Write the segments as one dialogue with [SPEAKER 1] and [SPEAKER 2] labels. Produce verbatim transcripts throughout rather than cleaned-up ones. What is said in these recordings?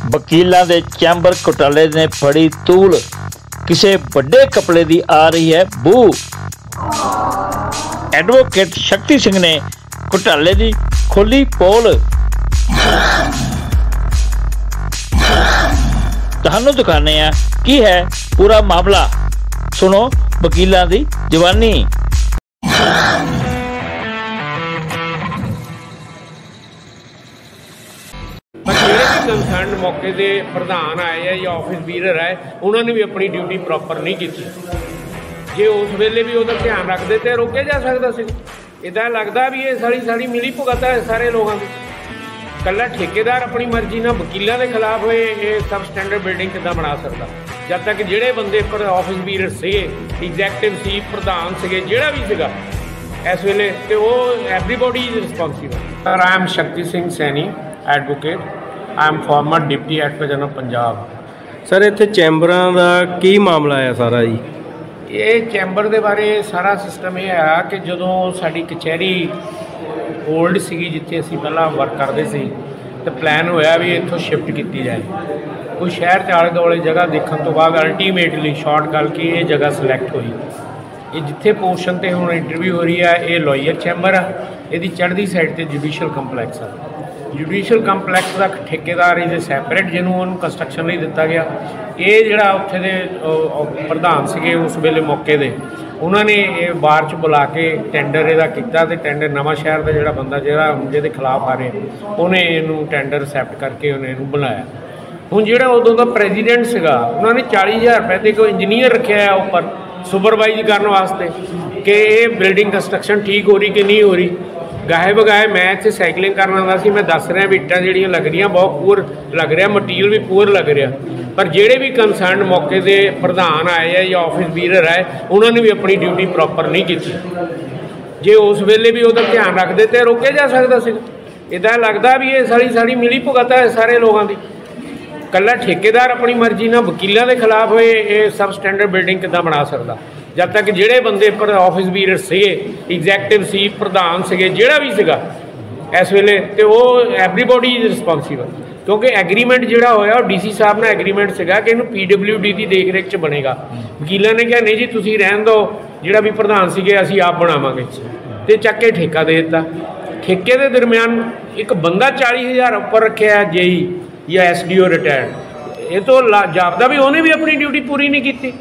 [SPEAKER 1] वकीलों के चैंबर घोटाले ने फड़ी तूल, किसी बड़े कपड़े की आ रही है बू। एडवोकेट शक्ति सिंह ने घोटाले की खोली पोल। तुहानू दिखाने हैं की है पूरा मामला, सुनो वकीलों की जवानी।
[SPEAKER 2] कंसर्न मौके के प्रधान आए है या ऑफिस बीरर आए, उन्होंने भी अपनी ड्यूटी प्रॉपर नहीं की। जे उस वेले भी उधर ध्यान रखते तो रोके जा सकता सी। इदा लगता भी ये सारी सारी मिली भुगत है सारे लोगों की। कला ठेकेदार अपनी मर्जी ना वकीलों के खिलाफ होए ये सब स्टैंडर्ड बिल्डिंग कितना बना सकता। जब तक जोड़े बंदे पर ऑफिस बीरर से एग्जैक्टिव सी प्रधान से जोड़ा भी सगा इस वेले तो वो everybody is responsible. I am Shakti Singh Saini advocate, I am former deputy advocate general Punjab.
[SPEAKER 3] Sir इत्थे चैंबरां दा की मामला है सारा जी?
[SPEAKER 2] ये चैंबर के बारे सारा सिस्टम यह है कि जदों साडी कचहरी ओल्ड सी जिथे असी पहला वर्क करते सी तो प्लान होया भी इत्थों शिफ्ट की जाए। कोई शहर के आले दुआले जगह देखने तो बाद अल्टीमेटली शॉर्ट गल कि ये जगह सिलैक्ट हुई। ये जिथे पोर्शन पर हुण इंटरव्यू हो रही है ये लॉयर चैंबर आ, ये चढ़ती साइड पर जुडिशियल कंपलैक्स है। जुडिशियल कंपलैक्स का ठेकेदार इज सैपरेट जिन्होंने कंस्ट्रक्शन नहीं दिता गया। ये जोड़ा उत्थे दे प्रधान से उस वेले मौके दे उन्होंने ये बार च बुला के टेंडर यदा किया तो टेंडर नवा शहर का जोड़ा बंदा जो जिहदे खिलाफ आ रहे उन्हें इनू टेंडर एक्सैप्ट करके उन्हें इनू बुलाया। हुण जिहड़ा उदों दा प्रेजिडेंट सीगा उन्होंने चाली हज़ार रुपए ते कोई इंजीनियर रखा है उपर सुपरवाइज करने वास्ते कि ये बिल्डिंग कंस्ट्रक्शन ठीक हो रही कि नहीं हो रही। गाहे बगाए मैं इतने सैकलिंग करना आंदा सी, मैं दस रहा भी इट्टां जिहड़ियां लग रही बहुत पुअर लग रहा, मटीरियल भी पुअर लग रहा। पर जोड़े भी कंसर्न मौके के प्रधान आए है या ऑफिस बीरर आए उन्होंने भी अपनी ड्यूटी प्रॉपर नहीं की। जे उस वेले भी उधर ध्यान रखते तो रोके जा सकता सी। इदा लगता भी ये सारी सारी मिली भुगत है सारे लोगों की। कला ठेकेदार अपनी मर्जी ना वकीलों के खिलाफ होए ये सब स्टैंडर्ड बिल्डिंग कितना बना सकता। जब तक जोड़े बंदे पर ऑफिस बीरर से एग्जैक्टिव सी प्रधान से जोड़ा भी सगा इस वेले तो वो एवरीबॉडी इज रिस्पॉन्सिबल। क्योंकि एग्रीमेंट जोड़ा होया डी सी साहब ने एग्रीमेंट सगा कि इनू पी डब्ल्यू डी की देख रेख च बनेगा। वकीलों ने कहा नहीं जी तुसीं रहन दो, जोड़ा भी प्रधान से असीं आप बनावांगे तो चक के ठेका दे दिता। ठेके के दरम्यान एक बंदा चाली हज़ार उपर रखा है जे ई या एस डी ओ रिटायर्ड, ये तो जापदा भी उन्हें भी अपनी ड्यूटी पूरी नहीं की।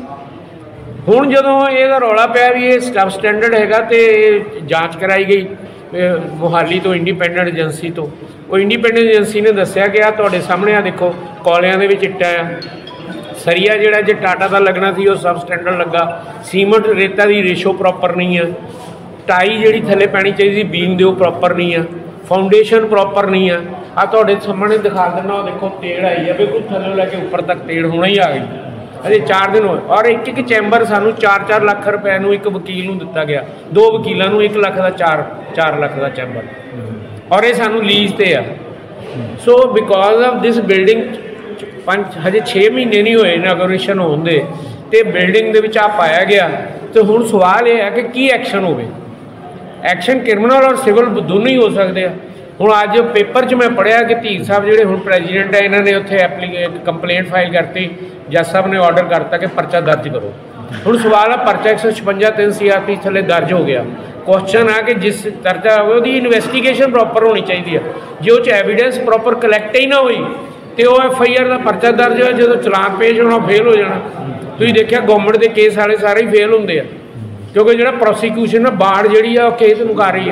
[SPEAKER 2] हुण जदों यह रौला पिया भी ये सब स्टैंडर्ड हैगा तो जांच कराई गई मोहाली तो इंडिपेंडेंट एजेंसी तो वो इंडिपेंडेंट एजेंसी ने दस्सिया कि आ तुहाडे सामने आ देखो कौलियां दे विच इट्टां आ, सरिया जिहड़ा जे टाटा का लगना सी वो सब स्टैंडर्ड लगा, सीमेंट रेता की रेशो प्रॉपर नहीं है, टाई जिहड़ी थल्ले पैनी चाहिए बीम दे वो प्रॉपर नहीं है, फाउंडेशन प्रॉपर नहीं है। आ तुहाडे सामने दिखा देना देखो तेड़ आई है बिल्कुल थल्ले लैके उपर तक तेड़ होना ही आ गई। अरे चार दिन होए और एक एक चैंबर सानू चार चार लाख रुपए नू एक वकील नू दिता गया, दो वकीलों नू एक लाख का चार चार लाख का चैंबर और ये सानू लीज ते आ। So because of this building पंज हजे छे महीने नहीं होए इनॉगरेशन होंदे ते बिल्डिंग दे विच आ पाया गया। तो हुण सवाल ये है कि की एक्शन होवे। एक्शन क्रिमिनल और सिविल दोनों ही हो सकते हैं। हुण अज पेपर च मैं पढ़िया कि धीर साहब जिहड़े हुण प्रेजिडेंट है इन्होंने उत्थे एप्लीके कंप्लेंट फाइल करती, जज साहब ने ऑर्डर करता कि परचा दर्ज करो। हुण सवाल है परचा एक सौ छपंजा तीन सी आर पी थले दर्ज हो गया। क्वेश्चन है कि जिस दर्जा हो उसकी इन्वेस्टिगेशन प्रॉपर होनी चाहिए है। जो उस एविडेंस प्रॉपर कलैक्ट ही ना हुई तो वह एफ आई आर का परचा दर्ज हो जो चलान पेश होना फेल हो जाना। तुसीं देखिया गवर्नमेंट के केस वाले सारे ही फेल होंगे क्योंकि जो प्रोसीक्यूशन है बाढ़ जी केस मुका रही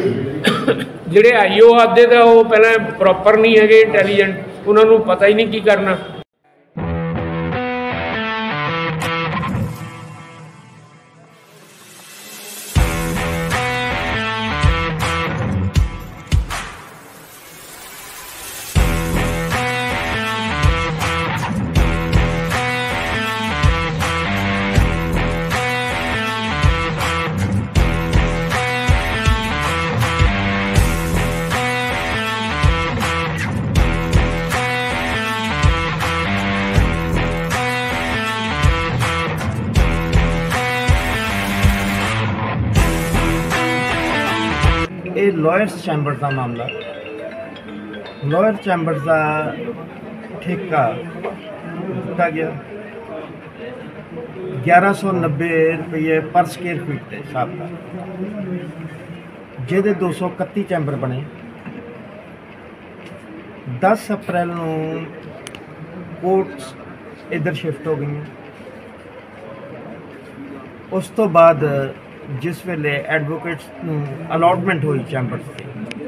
[SPEAKER 2] है। जोड़े आई ओ आते तो वो पहले प्रॉपर नहीं है इंटैलीजेंट, उन्होंने पता ही नहीं की करना।
[SPEAKER 4] ये लॉयर्स चैंबर का मामला। लॉयर चैंबर का ठेका दिता गया ग्यारह सौ नब्बे रुपये पर स्केयर फीट के हिसाब का, जिहदे दो सौ इकत्ती चैंबर बने। दस अप्रैल नूं कोर्ट्स इधर शिफ्ट हो गई। उस तो बाद जिस वेले एडवोकेट्स नूं अलॉटमेंट हुई चैंबर्स से,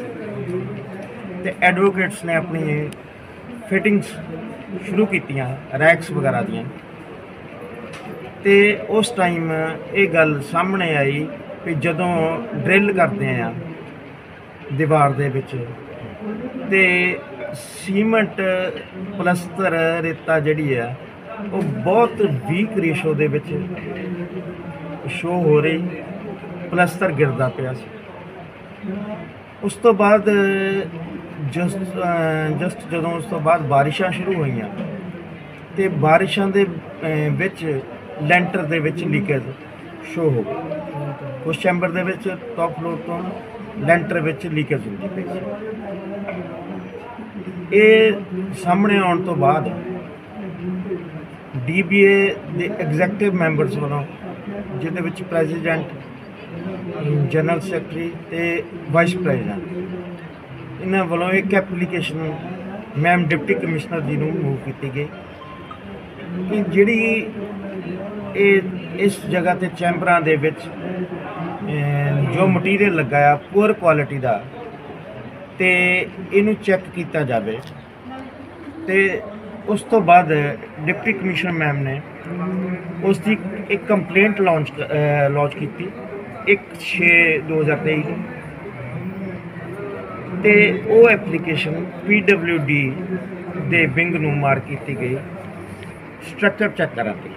[SPEAKER 4] ते एडवोकेट्स ने अपनी फिटिंग्स शुरू कीतियां रैक्स वगैरह दियां, ते उस टाइम ये गल सामने आई कि जदों ड्रिल करते हैं दीवार दे विच ते सीमेंट पलस्तर रेता जिहड़ी है वो बहुत वीक रेशो दे विच शो हो रही, पलस्तर गिरदा पिया सी। उस तो बाद जस्ट जस्ट जदों उस तो बाद बारिशां शुरू होईयां ते बारिशां दे विच ਲੈਂਟਰ ਦੇ ਵਿੱਚ ਲੀकेज शो हो गई। उस चैंबर ਦੇ ਵਿੱਚ टॉप फ्लोर ਤੋਂ ਲੈਂਟਰ ਵਿੱਚ ਲੀकेज ਹੁੰਦੀ ਪਈ ਸੀ। ਇਹ ਸਾਹਮਣੇ ਆਉਣ ਤੋਂ ਬਾਅਦ ਡੀ ਬੀ ਏ ਦੇ ਐਗਜ਼ੈਕਟਿਵ ਮੈਂਬਰਸ ਵੱਲੋਂ, ਜਿਹਦੇ ਵਿੱਚ ਪ੍ਰੈਜ਼ੀਡੈਂਟ, ਜਨਰਲ ਸੈਕਟਰੀ ਤੇ ਵਾਈਸ ਪ੍ਰੈਜ਼ੀਡੈਂਟ, ਇਹਨਾਂ ਵੱਲੋਂ ਇੱਕ ਐਪਲੀਕੇਸ਼ਨ ਮੈਮ ਡਿਪਟੀ ਕਮਿਸ਼ਨਰ ਜੀ ਨੂੰ ਮੂਵ ਕੀਤੀ ਗਈ ਕਿ ਜਿਹੜੀ ਇਹ ਇਸ ਜਗ੍ਹਾ ਤੇ ਚੈਂਬਰਾਂ ਦੇ ਵਿੱਚ ਜੋ ਮਟੀਰੀਅਲ ਲੱਗਾ ਆ ਪੂਅਰ ਕੁਆਲਿਟੀ ਦਾ, ਤੇ ਇਹਨੂੰ ਚੈੱਕ ਕੀਤਾ ਜਾਵੇ। ਤੇ ਉਸ ਤੋਂ ਬਾਅਦ ਡਿਪਟੀ ਕਮਿਸ਼ਨਰ ਮੈਮ ਨੇ ਉਸ ਦੀ ਇੱਕ ਕੰਪਲੇਂਟ ਲਾਂਚ ਲਾਂਚ ਕੀਤੀ ਇੱਕ ਛੇ ਦੋ ਹਜ਼ਾਰ ਤੇਈ ਨੂੰ, ਤੇ ਉਹ ਐਪਲੀਕੇਸ਼ਨ ਪੀ ਡਬਲਿਊ ਡੀ ਦੇ ਵਿੰਗ ਨੂੰ ਮਾਰ ਕੀਤੀ ਗਈ ਸਟਰਕਚਰ ਚੈੱਕ ਕਰਨ ਦੀ।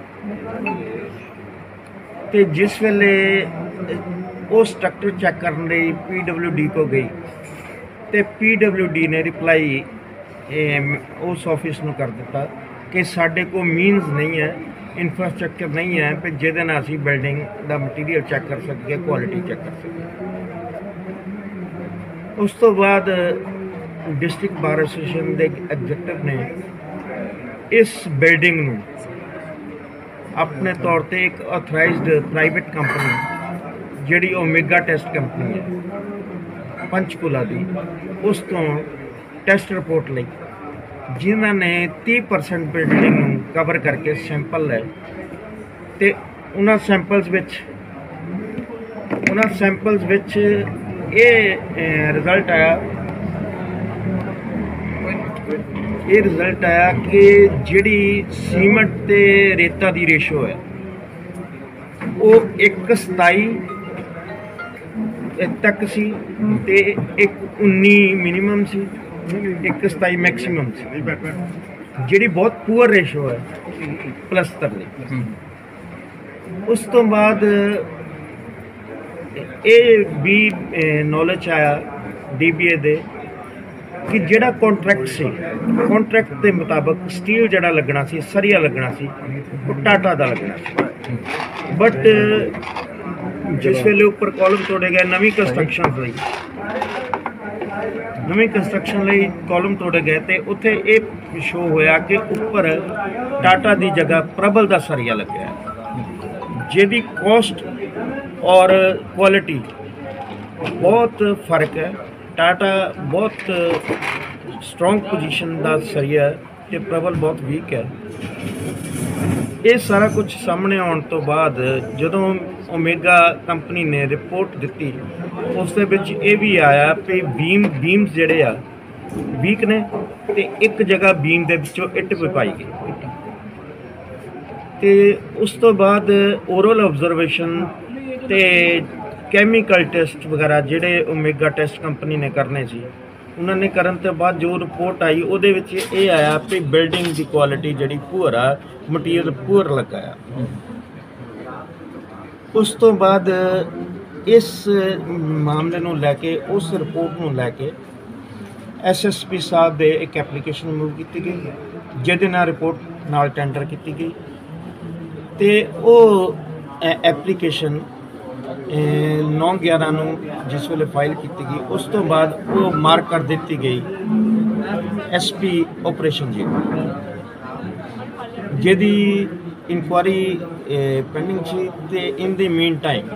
[SPEAKER 4] ਤੇ ਜਿਸ ਵੇਲੇ ਉਹ ਸਟਰਕਚਰ ਚੈੱਕ ਕਰਨ ਲਈ ਪੀ ਡਬਲਿਊ ਡੀ ਕੋ ਗਈ ਤੇ ਪੀ ਡਬਲਿਊ ਡੀ ਨੇ ਰਿਪਲਾਈ उस ऑफिस में कर दिता कि साढ़े को मीनस नहीं है, इंफ्रास्ट्रक्चर नहीं है कि जिहदे नाल असीं बिल्डिंग का मटीरियल चेक कर सकीए, क्वालिटी चेक कर सकीए। उस तो बाद डिस्ट्रिक्ट बार एसोसीएशन के एग्जीक्यूटिव ने इस बिल्डिंग नूं अपने तौर पर एक ऑथराइज्ड प्राइवेट कंपनी जिहड़ी ओमेगा टेस्ट कंपनी है पंचकूला की, उस तो टैसट रिपोर्ट ली, जिन्होंने तीस परसेंट बिल्डिंग नूं कवर करके सैंपल लए, तो उन्हां सैंपल्स विच उन्हां सैंपल्स विच ये रिजल्ट आया ये रिजल्ट आया कि जिहड़ी सीमेंट ते रेता दी रेशो है वो एक सताई तक सी ते एक उन्नी मिनीमम सी, एक सताई मैक्सीमम सी, जिहड़ी बहुत पुअर रेशो है पलस्तर दी। उस तो बाद ये भी नॉलेज आया डी बी ए दे कि जिहड़ा कॉन्ट्रैक्ट से कॉन्ट्रैक्ट के मुताबिक स्टील जिहड़ा लगना सी, सरिया लगना सी, वो टाटा का लगना सी, बट जिस वेले उपर कॉलम तोड़े गए नवी कंस्ट्रक्शन लई नवी कंस्ट्रक्शन लई कॉलम तोड़े गए तो उत्थे ये शो होया कि उपर टाटा की जगह प्रबल का सरिया लग्या, जिहदी कॉस्ट और क्वालिटी बहुत फर्क है। टाटा बहुत स्ट्रोंग पोजीशन का सरिया है ते प्रबल बहुत वीक है। ये सारा कुछ सामने आने तो बाद जदों ओमेगा कंपनी ने रिपोर्ट दी, उस दे विच ये भी आया कि बीम बीम्स जिहड़े आ वीक ने, ते एक जगह बीम दे विचों इट भी पाई गई। ते उस तो बाद ओरल ऑब्जरवेशन ते कैमिकल टेस्ट वगैरह जिहड़े ओमेगा टेस्ट कंपनी ने करने सी, उन्होंने करन तो बाद जो रिपोर्ट आई उहदे विच ये आया कि बिल्डिंग की क्वालिटी जिहड़ी पुअर आ, मटीरियल पुअर लगा आ। उस तो बाद इस मामले नूं लैके उस रिपोर्ट नूं लैके एस एस पी साहब दे एक एप्लीकेशन मूव की गई, जिहदे नाल रिपोर्ट नाल टेंडर की गई, तो वो एप्लीकेशन नौ ग्यारह नूं जिस वेले फाइल की गई, उस तो बाद वो मार्क कर दी गई ਐਸ ਪੀ ਆਪਰੇਸ਼ਨ ਜੀ ਜਿਹਦੀ ਇਨਕੁਆਰੀ ਪੈਂਡਿੰਗ ਸੀ ਤੇ ਇਨ ਦੀ ਮੀਨ ਟਾਈਮ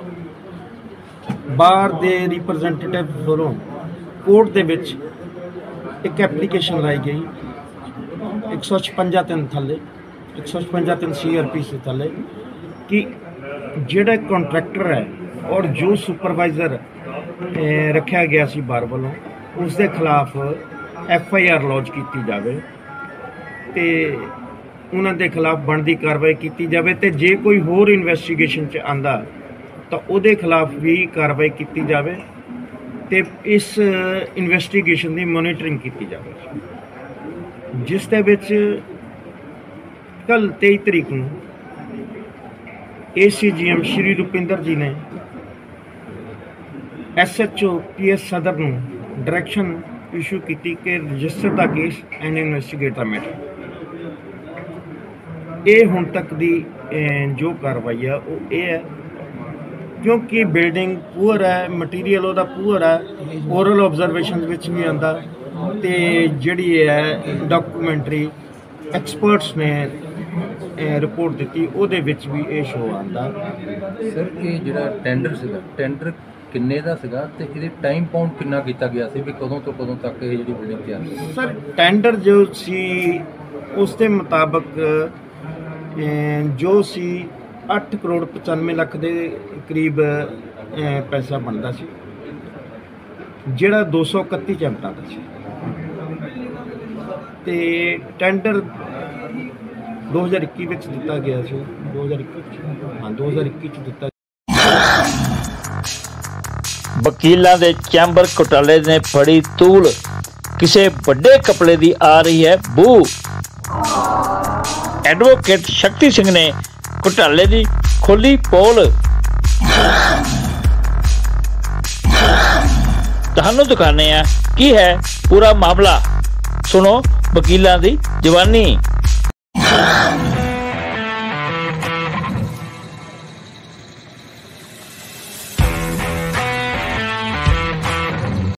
[SPEAKER 4] ਬਾਰ ਦੇ ਰਿਪਰੈਜ਼ੈਂਟੇਟਿਵ ਵੱਲੋਂ ਕੋਰਟ ਦੇ ਵਿੱਚ ਇੱਕ ਐਪਲੀਕੇਸ਼ਨ ਲਾਈ ਗਈ एक सौ छपंजा तीन थले एक सौ छपंजा तीन सी आर पी से थले कि जोड़ा कॉन्ट्रैक्टर है और जो सुपरवाइजर रखा गया सी बार वालों उसके खिलाफ एफ आई आर लॉन्च की जाए तो उन्होंने खिलाफ बनती कार्रवाई की जाए तो जे कोई होर इन्वेस्टिगेशन च आंदा तो उहदे खिलाफ भी कार्रवाई की जाए तो इस इन्वेस्टिगेशन की मॉनिटरिंग की जाए जिस दे विच कल तेई तरीक नूं A C G M Shri Rupinder ji ने S H O P S Sadar नूं डायरैक्शन इशू की कि register the case and investigate the matter. ये हुण तक दी जो कार्रवाई है वो ये है क्योंकि बिल्डिंग पुअर है मटीरियल उहदा पुअर है ओरल ऑब्जरवेशन विच भी आंदा ते जिहड़ी है डॉक्यूमेंटरी एक्सपर्ट्स ने रिपोर्ट दी ਉਹਦੇ ਵਿੱਚ ਵੀ ਇਹ ਸ਼ੋ ਆਂਦਾ।
[SPEAKER 5] ਸਰ ਇਹ ਜਿਹੜਾ ਟੈਂਡਰ ਸੀਗਾ ਟੈਂਡਰ ਕਿੰਨੇ ਦਾ ਸੀਗਾ ਤੇ ਇਹਦੇ ਟਾਈਮ ਬਾਉਂਡ ਕਿੰਨਾ ਕੀਤਾ ਗਿਆ ਸੀ ਵੀ ਕਦੋਂ ਤੋਂ ਕਦੋਂ ਤੱਕ ਇਹ ਜਿਹੜੀ ਬਿਲਡਿੰਗ ਤਿਆਰ ਸੀ?
[SPEAKER 4] ਸਰ ਟੈਂਡਰ ਜੋ ਸੀ ਉਸ ਦੇ ਮੁਤਾਬਕ ਜੋ ਸੀ ਅੱਠ ਕਰੋੜ ਪਚਾਨਵੇਂ ਲੱਖ ਦੇ ਕਰੀਬ ਪੈਸਾ ਬਣਦਾ ਸੀ ਜਿਹੜਾ ਦੋ ਸੌ ਇਕੱਤੀ ਚੈਂਬਰਾਂ ਦਾ ਸੀ ਤੇ ਟੈਂਡਰ दो हज़ार इक्की ਵਿੱਚ ਦਿੱਤਾ ਗਿਆ ਸੀ दो हज़ार इक्की ਹਾਂ दो हज़ार इक्की ਚ ਦਿੱਤਾ।
[SPEAKER 1] ਵਕੀਲਾਂ ਦੇ ਚੈਂਬਰ ਘੁਟਾਲੇ ਨੇ ਫੜੀ ਤੂਲ ਕਿਸੇ ਵੱਡੇ ਕਪੜੇ ਦੀ ਆ ਰਹੀ ਹੈ ਬੂ। ਐਡਵੋਕੇਟ ਸ਼ਕਤੀ ਸਿੰਘ ਨੇ ਘੁਟਾਲੇ ਦੀ ਖੋਲੀ ਪੋਲ। ਤੁਹਾਨੂੰ ਦਿਖਾਉਂਦੇ ਆ ਕੀ ਹੈ ਪੂਰਾ ਮਾਮਲਾ। ਸੁਣੋ ਵਕੀਲਾਂ ਦੀ ਜਵਾਨੀ।